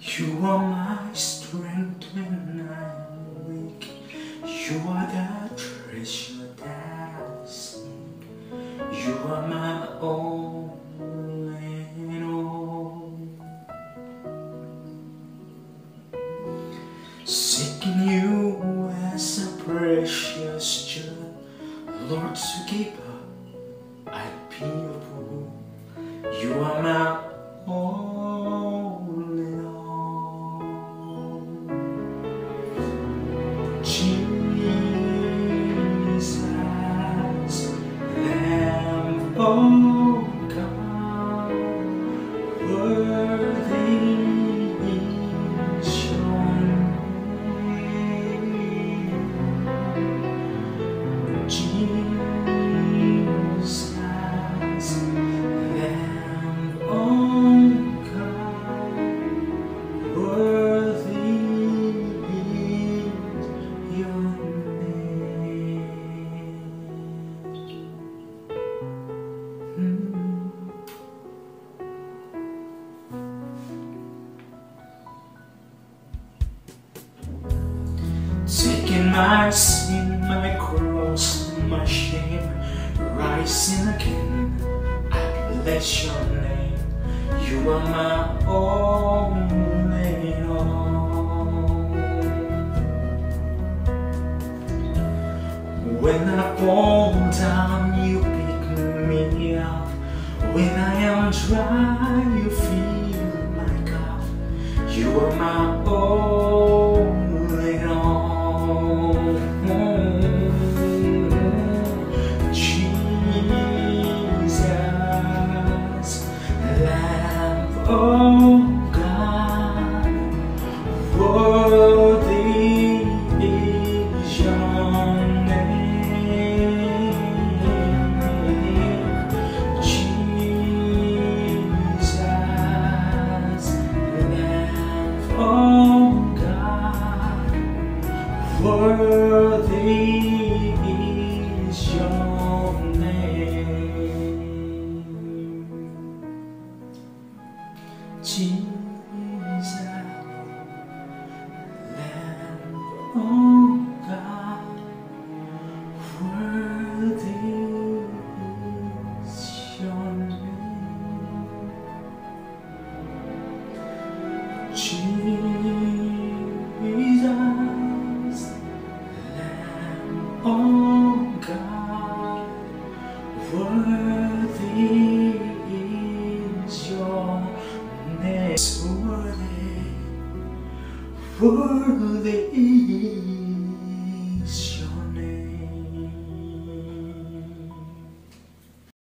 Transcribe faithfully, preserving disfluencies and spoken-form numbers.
You are my strength when I'm weak. You are the treasure that I seek. You are my all in all. Seeking you as a precious jewel, Lord, to keep up, I'd be a fool. You are my all in all. Jesus, Lamb of God, worthy is your name. Jesus, Lamb of God, worthy is your name. Mm. Taking my sin, my cross, my shame, rising again, I bless your name. You are my all in all. When I fall down, you pick me up. When I am dry, you fill my cup. You are my all in all. Oh God, worthy is your name. Jesus, Lamb of God, worthy is your name. Jesus, Lamb of God, worthy is your name. Jesus, Lamb of God, worthy is your name. Worthy, worthy